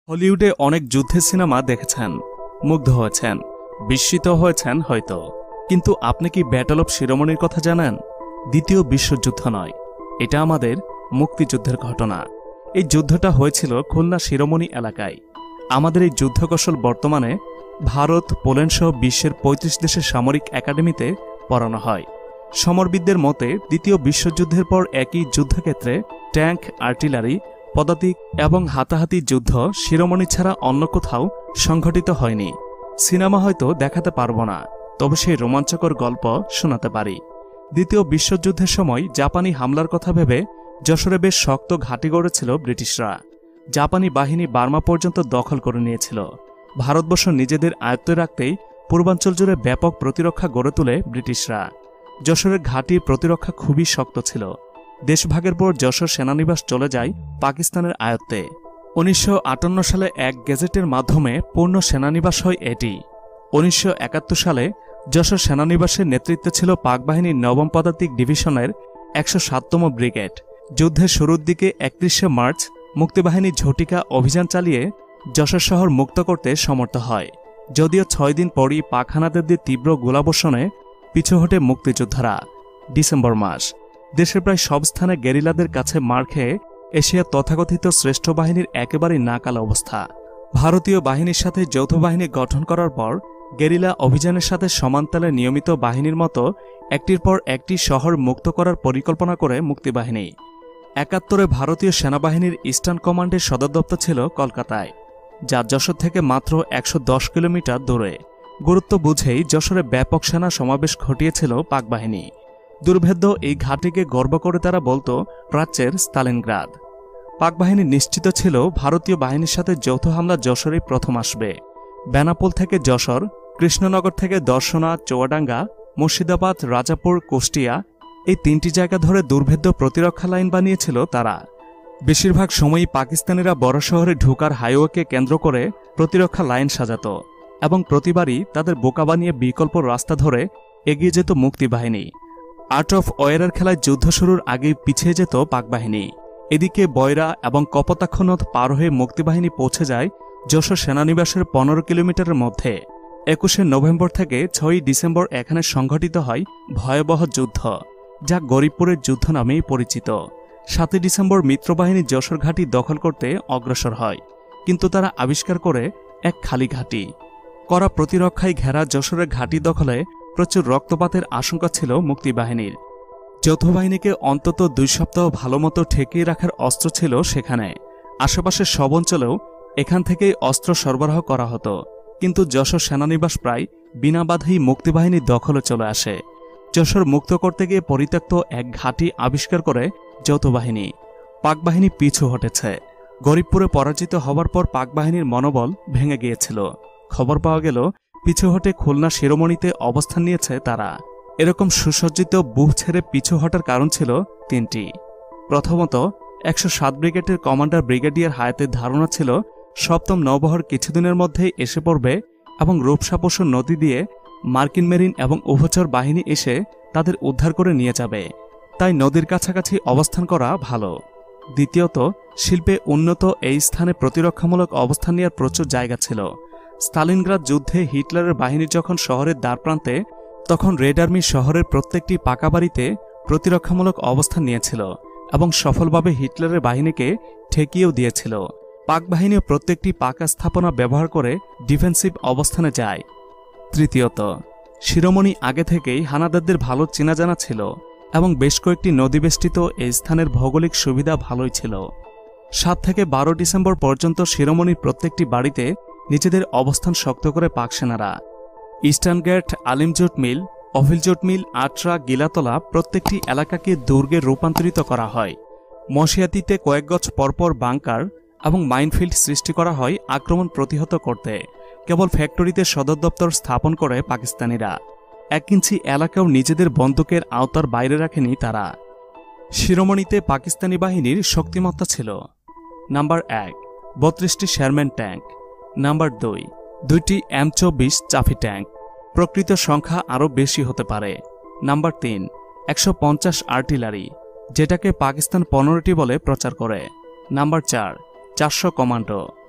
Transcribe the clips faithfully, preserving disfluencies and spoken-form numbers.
হলিউডে অনেক যুদ্ধের সিনেমা দেখেছেন, মুগ্ধ হয়েছেন, বিস্মিত হয়েছেন হয়তো, কিন্তু আপনি কি ব্যাটল অফ শিরোমণির কথা জানেন? দ্বিতীয় বিশ্বযুদ্ধ নয়, এটা আমাদের মুক্তিযুদ্ধের ঘটনা। এই যুদ্ধটা হয়েছিল খুলনা শিরোমণি এলাকায়। আমাদের এই যুদ্ধকৌশল বর্তমানে ভারত, পোল্যান্ড সহ বিশ্বের পঁয়ত্রিশ দেশের সামরিক একাডেমিতে পড়ানো হয়। সমরবিদদের মতে দ্বিতীয় বিশ্বযুদ্ধের পর একই যুদ্ধক্ষেত্রে ট্যাঙ্ক, আর্টিলারি, পদাতিক এবং হাতাহাতি যুদ্ধ শিরোমণি ছাড়া অন্য কোথাও সংঘটিত হয়নি। সিনেমা হয়তো দেখাতে পারবো না, তবে সেই রোমাঞ্চকর গল্প শোনাতে পারি। দ্বিতীয় বিশ্বযুদ্ধের সময় জাপানি হামলার কথা ভেবে যশোরে বেশ শক্ত ঘাঁটি গড়েছিল ব্রিটিশরা। জাপানি বাহিনী বার্মা পর্যন্ত দখল করে নিয়েছিল। ভারতবর্ষ নিজেদের আয়ত্তে রাখতেই পূর্বাঞ্চল জুড়ে ব্যাপক প্রতিরক্ষা গড়ে তোলে ব্রিটিশরা। যশোরের ঘাঁটির প্রতিরক্ষা খুবই শক্ত ছিল। দেশভাগের পর যশোর সেনানিবাস চলে যায় পাকিস্তানের আয়ত্তে। উনিশশো আটান্ন সালে এক গেজেটের মাধ্যমে পূর্ণ সেনানিবাস হয় এটি। উনিশশো একাত্তর সালে যশোর সেনানিবাসের নেতৃত্বে ছিল পাক বাহিনীর নবম পদাতিক ডিভিশনের একশো সাততম ব্রিগেড। যুদ্ধের শুরুর দিকে একত্রিশে মার্চ মুক্তিবাহিনী ঝটিকা অভিযান চালিয়ে যশোর শহর মুক্ত করতে সমর্থ হয়। যদিও ছয় দিন পরই পাক হানাদারদের তীব্র গোলাবর্ষণে পিছু হটে মুক্তিযোদ্ধারা। ডিসেম্বর মাস, দেশের প্রায় সব স্থানে গেরিলাদের কাছে মার খেয়ে এশিয়ার তথাকথিত শ্রেষ্ঠ বাহিনীর একেবারেই নাকাল অবস্থা। ভারতীয় বাহিনীর সাথে যৌথ বাহিনী গঠন করার পর গেরিলা অভিযানের সাথে সমানতালে নিয়মিত বাহিনীর মতো একটির পর একটি শহর মুক্ত করার পরিকল্পনা করে মুক্তিবাহিনী। একাত্তরে ভারতীয় সেনাবাহিনীর ইস্টার্ন কমান্ডের সদর দপ্তর ছিল কলকাতায়, যা যশোর থেকে মাত্র একশো দশ কিলোমিটার দূরে। গুরুত্ব বুঝেই যশোরে ব্যাপক সেনা সমাবেশ ঘটিয়েছিল পাক বাহিনী। দুর্ভেদ্য এই ঘাঁটিকে গর্ব করে তারা বলতো প্রাচ্যের স্তালিনগ্রাদ। পাক বাহিনী নিশ্চিত ছিল ভারতীয় বাহিনীর সাথে যৌথ হামলা যশোরেই প্রথম আসবে। বেনাপোল থেকে যশোর, কৃষ্ণনগর থেকে দর্শনা, চুয়াডাঙ্গা, মুর্শিদাবাদ, রাজাপুর, কুষ্টিয়া এই তিনটি জায়গা ধরে দুর্ভেদ্য প্রতিরক্ষা লাইন বানিয়েছিল তারা। বেশিরভাগ সময়ই পাকিস্তানিরা বড় শহরে ঢোকার হাইওয়েকে কেন্দ্র করে প্রতিরক্ষা লাইন সাজাত এবং প্রতিবারই তাদের বোকা বানিয়ে বিকল্প রাস্তা ধরে এগিয়ে যেত মুক্তিবাহিনী। আর্ট অফ ওয়ারের খেলায় যুদ্ধ শুরুর আগেই পিছিয়ে যেত পাক বাহিনী। এদিকে বয়রা এবং কপোতাক্ষ নদ পার হয়ে মুক্তিবাহিনী পৌঁছে যায় যশোর সেনানিবাসের পনেরো কিলোমিটারের মধ্যে। একুশে নভেম্বর থেকে ছয়ই ডিসেম্বর এখানে সংঘটিত হয় ভয়াবহ যুদ্ধ, যা গরিবপুরের যুদ্ধ নামেই পরিচিত। সাতই ডিসেম্বর মিত্রবাহিনী যশোর ঘাঁটি দখল করতে অগ্রসর হয়, কিন্তু তারা আবিষ্কার করে এক খালি ঘাঁটি। কড়া প্রতিরক্ষায় ঘেরা যশোরের ঘাঁটি দখলে প্রচুর রক্তপাতের আশঙ্কা ছিল মুক্তিবাহিনীর। যৌথ বাহিনীকে অন্তত দুই সপ্তাহ ভালোমতো ঠেকিয়ে রাখার অস্ত্র ছিল সেখানে। আশেপাশের সব অঞ্চলেও এখান থেকেই অস্ত্র সরবরাহ করা হতো, কিন্তু যশোর সেনানিবাস প্রায় বিনা বাধাই মুক্তিবাহিনীর দখলে চলে আসে। যশোর মুক্ত করতে গিয়ে পরিত্যক্ত এক ঘাঁটি আবিষ্কার করে যৌথ বাহিনী। পাক বাহিনী পিছু হটেছে। গরিবপুরে পরাজিত হবার পর পাক বাহিনীর মনোবল ভেঙে গিয়েছিল। খবর পাওয়া গেল পিছু হটে খুলনা শিরোমণিতে অবস্থান নিয়েছে তারা। এরকম সুসজ্জিত বুহ ছেড়ে পিছু হটার কারণ ছিল তিনটি। প্রথমত, একশো সাত ব্রিগেডের কমান্ডার ব্রিগেডিয়ার হায়াতের ধারণা ছিল সপ্তম নৌবহর কিছুদিনের মধ্যেই এসে পড়বে এবং রূপসাপসু নদী দিয়ে মার্কিন মেরিন এবং উভচর বাহিনী এসে তাদের উদ্ধার করে নিয়ে যাবে, তাই নদীর কাছাকাছি অবস্থান করা ভালো। দ্বিতীয়ত, শিল্পে উন্নত এই স্থানে প্রতিরক্ষামূলক অবস্থান নেওয়ার প্রচুর জায়গা ছিল। স্তালিনগ্রাদ যুদ্ধে হিটলারের বাহিনী যখন শহরের দ্বারপ্রান্তে, তখন রেড আর্মি শহরের প্রত্যেকটি পাকা বাড়িতে প্রতিরক্ষামূলক অবস্থান নিয়েছিল এবং সফলভাবে হিটলারের বাহিনীকে ঠেকিয়েও দিয়েছিল। পাক বাহিনীও প্রত্যেকটি পাকা স্থাপনা ব্যবহার করে ডিফেন্সিভ অবস্থানে যায়। তৃতীয়ত, শিরোমণি আগে থেকেই হানাদারদের ভালো চেনা জানা ছিল এবং বেশ কয়েকটি নদীবেষ্টিত এই স্থানের ভৌগোলিক সুবিধা ভালোই ছিল। সাত থেকে বারো ডিসেম্বর পর্যন্ত শিরোমণির প্রত্যেকটি বাড়িতে নিজেদের অবস্থান শক্ত করে পাক সেনারা। Eastern gate, Alimjot mill, Abhiljot mill, Atra, Gilatala প্রত্যেকটি এলাকাকে দুর্গে রূপান্তরিত করা হয়। মশিয়াতিতে কয়েক গজ পরপর বাংকার এবং মাইনফিল্ড সৃষ্টি করা হয় আক্রমণ প্রতিহত করতে। কেবল ফ্যাক্টরিতে সদর দপ্তর স্থাপন করে পাকিস্তানিরা। এক ইঞ্চি এলাকাও নিজেদের বন্দুকের আওতার বাইরে রাখেনি তারা। শিরোমণিতে পাকিস্তানি বাহিনীর শক্তিমত্তা ছিল: নাম্বার এক, বত্রিশটি শেরম্যান ট্যাঙ্ক। নাম্বার দুই, দুইটি এম চব্বিশ চাফি ট্যাঙ্ক, প্রকৃত সংখ্যা আরও বেশি হতে পারে। নাম্বার তিন, একশো পঞ্চাশ আর্টিলারি, যেটাকে পাকিস্তান পনেরোটি বলে প্রচার করে। নাম্বার চার, চারশো কমান্ডো।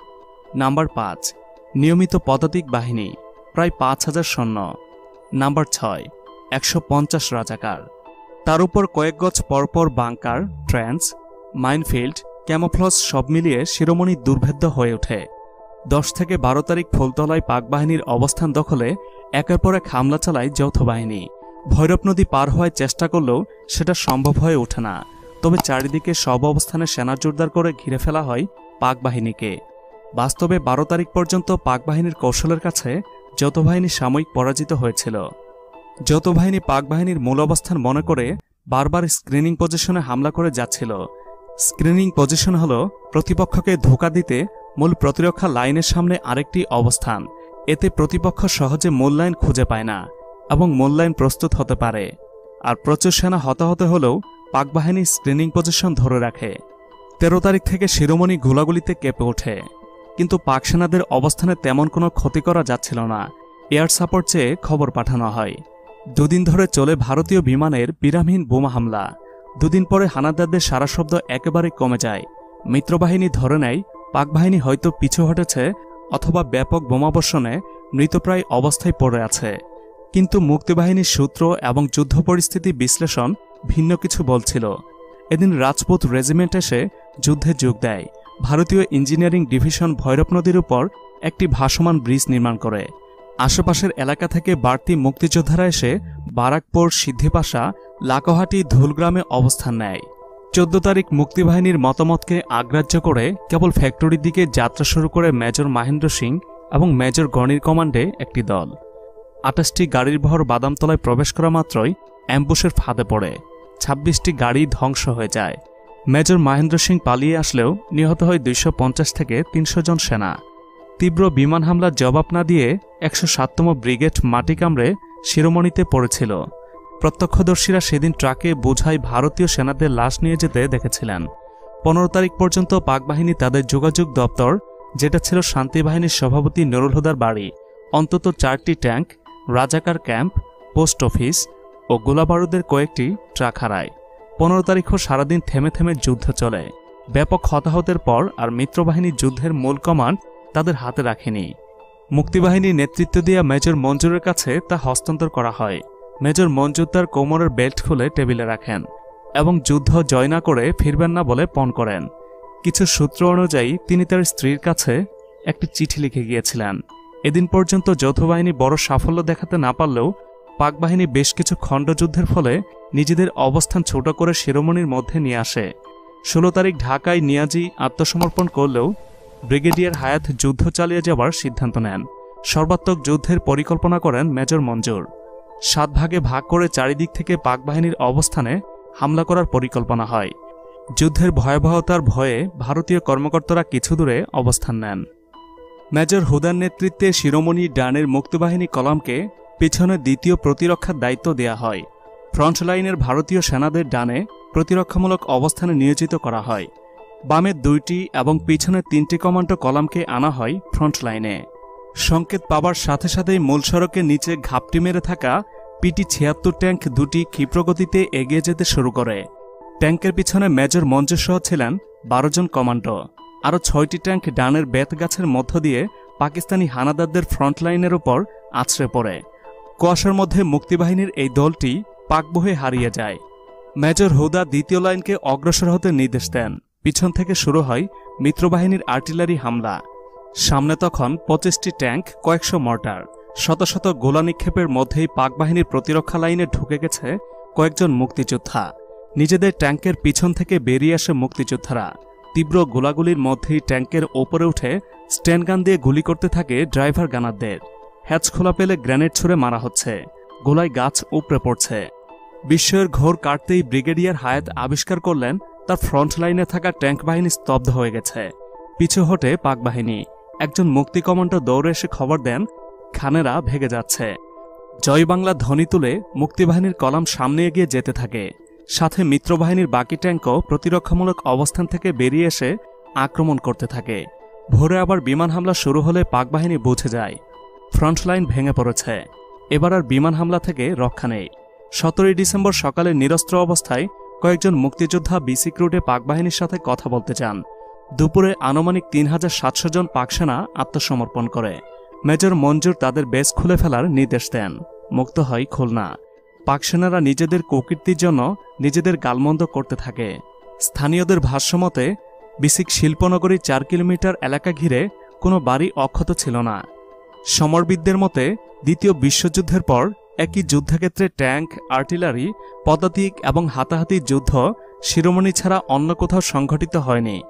নাম্বার পাঁচ, নিয়মিত পদাতিক বাহিনী প্রায় পাঁচ হাজার সৈন্য। নাম্বার ছয়, একশো পঞ্চাশ রাজাকার। তার উপর কয়েক গজ পরপর বাংকার, ট্রেন্স, মাইনফিল্ড, ক্যামোফ্লজ সব মিলিয়ে শিরোমণি দুর্ভেদ্য হয়ে ওঠে। দশ থেকে বারো তারিখ ফুলতলায় পাক বাহিনীর অবস্থান দখলে একের পর এক হামলা চালায় যৌথ বাহিনী। ভৈরব নদী পার হওয়ার চেষ্টা করলেও সেটা সম্ভব হয়ে ওঠে না। তবে চারিদিকে সব অবস্থানে সেনা জোরদার করে ঘিরে ফেলা হয় পাক বাহিনীকে। বাস্তবে বারো তারিখ পর্যন্ত পাক বাহিনীর কৌশলের কাছে যৌথ বাহিনী সাময়িক পরাজিত হয়েছিল। যৌথ বাহিনী পাক বাহিনীর মূল অবস্থান মনে করে বারবার স্ক্রিনিং পজিশনে হামলা করে যাচ্ছিল। স্ক্রিনিং পজিশন হল প্রতিপক্ষকে ধোঁকা দিতে মূল প্রতিরক্ষা লাইনের সামনে আরেকটি অবস্থান। এতে প্রতিপক্ষ সহজে মূল লাইন খুঁজে পায় না এবং মূল লাইন প্রস্তুত হতে পারে। আর প্রচুর সেনা হতাহত হলেও পাক বাহিনী স্ক্রিনিং পজিশন ধরে রাখে। তেরো তারিখ থেকে শিরোমণি গোলাগুলিতে কেঁপে ওঠে, কিন্তু পাক সেনাদের অবস্থানে তেমন কোনো ক্ষতি করা যাচ্ছিল না। এয়ার সাপোর্ট চেয়ে খবর পাঠানো হয়। দুদিন ধরে চলে ভারতীয় বিমানের বিরামহীন বোমা হামলা। দুদিন পরে হানাদারদের সারা শব্দ একেবারে কমে যায়। মিত্রবাহিনী ধরে নেয় পাক বাহিনী হয়তো পিছু হটেছে অথবা ব্যাপক বোমাবর্ষণে মৃতপ্রায় অবস্থায় পড়ে আছে। কিন্তু মুক্তিবাহিনীর সূত্র এবং যুদ্ধ পরিস্থিতি বিশ্লেষণ ভিন্ন কিছু বলছিল। এদিন রাজপুত রেজিমেন্ট এসে যুদ্ধে যোগ দেয়। ভারতীয় ইঞ্জিনিয়ারিং ডিভিশন ভৈরব নদীর উপর একটি ভাসমান ব্রিজ নির্মাণ করে। আশেপাশের এলাকা থেকে বাড়তি মুক্তিযোদ্ধারা এসে বারাকপুর, সিদ্ধিপাশা, লাকোহাটি, ধুলগ্রামে অবস্থান নেয়। চোদ্দ তারিখ মুক্তিবাহিনীর মতামতকে অগ্রাহ্য করে কেবল ফ্যাক্টরির দিকে যাত্রা শুরু করে মেজর মহেন্দ্র সিং এবং মেজর গণির কমান্ডে একটি দল। আটাশটি গাড়ির ভর বাদামতলায় প্রবেশ করা মাত্রই অ্যাম্বুশের ফাঁদে পড়ে। ছাব্বিশটি গাড়ি ধ্বংস হয়ে যায়। মেজর মহেন্দ্র সিং পালিয়ে আসলেও নিহত হয় দুইশো পঞ্চাশ থেকে তিনশো জন সেনা। তীব্র বিমান হামলার জবাব না দিয়ে একশো সাততম ব্রিগেড মাটি কামড়ে শিরোমণিতে পড়েছিল। প্রত্যক্ষদর্শীরা সেদিন ট্রাকে বোঝাই ভারতীয় সেনাদের লাশ নিয়ে যেতে দেখেছিলেন। পনেরো তারিখ পর্যন্ত পাক বাহিনী তাদের যোগাযোগ দপ্তর, যেটা ছিল শান্তি বাহিনীর সভাপতি নুরুল হুদার বাড়ি, অন্তত চারটি ট্যাঙ্ক, রাজাকার ক্যাম্প, পোস্ট অফিস ও গোলাবারুদের কয়েকটি ট্রাক হারায়। পনেরো তারিখও সারাদিন থেমে থেমে যুদ্ধ চলে। ব্যাপক হতাহতের পর আর মিত্রবাহিনী যুদ্ধের মূল কমান্ড তাদের হাতে রাখেনি। মুক্তিবাহিনীর নেতৃত্ব দেওয়া মেজর মঞ্জুরের কাছে তা হস্তান্তর করা হয়। মেজর মঞ্জুর তার কোমরের বেল্ট খুলে টেবিলে রাখেন এবং যুদ্ধ জয় না করে ফিরবেন না বলে পণ করেন। কিছু সূত্র অনুযায়ী তিনি তার স্ত্রীর কাছে একটি চিঠি লিখে গিয়েছিলেন। এদিন পর্যন্ত যৌথ বাহিনী বড় সাফল্য দেখাতে না পারলেও পাক বাহিনী বেশ কিছু খণ্ডযুদ্ধের ফলে নিজেদের অবস্থান ছোট করে শিরোমণির মধ্যে নিয়ে আসে। ষোলো তারিখ ঢাকায় নিয়াজি আত্মসমর্পণ করলেও ব্রিগেডিয়ার হায়াত যুদ্ধ চালিয়ে যাওয়ার সিদ্ধান্ত নেন। সর্বাত্মক যুদ্ধের পরিকল্পনা করেন মেজর মঞ্জুর। সাত ভাগে ভাগ করে চারিদিক থেকে পাক বাহিনীর অবস্থানে হামলা করার পরিকল্পনা হয়। যুদ্ধের ভয়াবহতার ভয়ে ভারতীয় কর্মকর্তারা কিছু দূরে অবস্থান নেন। মেজর হুদার নেতৃত্বে শিরোমণি ডানের মুক্তিবাহিনী কলামকে পিছনে দ্বিতীয় প্রতিরক্ষার দায়িত্ব দেয়া হয়। ফ্রন্ট লাইনের ভারতীয় সেনাদের ডানে প্রতিরক্ষামূলক অবস্থানে নিয়োজিত করা হয়। বামে দুইটি এবং পিছনে তিনটি কমান্ডো কলামকে আনা হয় ফ্রন্ট লাইনে। সংকেত পাবার সাথে সাথেই মূল সড়কের নিচে ঘাপটি মেরে থাকা পিটি ছিয়াত্তর ট্যাঙ্ক দুটি ক্ষিপ্রগতিতে এগিয়ে যেতে শুরু করে। ট্যাঙ্কের পিছনে মেজর মঞ্জুর সহ ছিলেন বারো জন কমান্ডো। আরও ছয়টি ট্যাঙ্ক ডানের বেত গাছের মধ্য দিয়ে পাকিস্তানি হানাদারদের ফ্রন্ট লাইনের উপর আছড়ে পড়ে। কুয়াশার মধ্যে মুক্তিবাহিনীর এই দলটি পাকবহে হারিয়ে যায়। মেজর হুদা দ্বিতীয় লাইনকে অগ্রসর হতে নির্দেশ দেন। পিছন থেকে শুরু হয় মিত্রবাহিনীর আর্টিলারি হামলা। সামনে তখন পঁচিশটি ট্যাঙ্ক, কয়েকশো মর্টার, শত শত গোলা নিক্ষেপের মধ্যেই পাক বাহিনীর প্রতিরক্ষা লাইনে ঢুকে গেছে কয়েকজন মুক্তিযোদ্ধা। নিজেদের ট্যাঙ্কের পিছন থেকে বেরিয়ে আসে মুক্তিযোদ্ধারা। তীব্র গোলাগুলির মধ্যেই ট্যাঙ্কের ওপরে উঠে স্ট্যান্ডগান দিয়ে গুলি করতে থাকে ড্রাইভার গানারদের। হ্যাচ খোলা পেলে গ্রেনেড ছুড়ে মারা হচ্ছে। গোলায় গাছ উপড়ে পড়ছে। বিস্ময়ের ঘোর কাটতেই ব্রিগেডিয়ার হায়াত আবিষ্কার করলেন তার ফ্রন্ট লাইনে থাকা ট্যাঙ্ক বাহিনী স্তব্ধ হয়ে গেছে। পিছু হটে পাক বাহিনী। একজন মুক্তি কমান্ডো দৌড়ে এসে খবর দেন খানেরা ভেগে যাচ্ছে। জয় বাংলা ধ্বনি তুলে মুক্তিবাহিনীর কলাম সামনে এগিয়ে যেতে থাকে। সাথে মিত্রবাহিনীর বাকি ট্যাঙ্কও প্রতিরক্ষামূলক অবস্থান থেকে বেরিয়ে এসে আক্রমণ করতে থাকে। ভোরে আবার বিমান হামলা শুরু হলে পাক বাহিনী বুঝে যায় ফ্রন্ট লাইন ভেঙে পড়েছে। এবার আর বিমান হামলা থেকে রক্ষা নেই। সতেরোই ডিসেম্বর সকালে নিরস্ত্র অবস্থায় কয়েকজন মুক্তিযোদ্ধা বিসিক রোডে পাক বাহিনীর সাথে কথা বলতে চান। দুপুরে আনুমানিক তিন হাজার সাতশো জন পাকসেনা আত্মসমর্পণ করে। মেজর মঞ্জুর তাদের বেস খুলে ফেলার নির্দেশ দেন। মুক্ত হয় খুলনা। পাকসেনারা নিজেদের কুকীর্তির জন্য নিজেদের গালমন্দ করতে থাকে। স্থানীয়দের ভাষ্যমতে বিসিক শিল্পনগরীর চার কিলোমিটার এলাকা ঘিরে কোনো বাড়ি অক্ষত ছিল না। সমরবিদদের মতে দ্বিতীয় বিশ্বযুদ্ধের পর একই যুদ্ধক্ষেত্রে ট্যাঙ্ক, আর্টিলারি, পদাতিক এবং হাতাহাতির যুদ্ধ শিরোমণি ছাড়া অন্য কোথাও সংঘটিত হয়নি।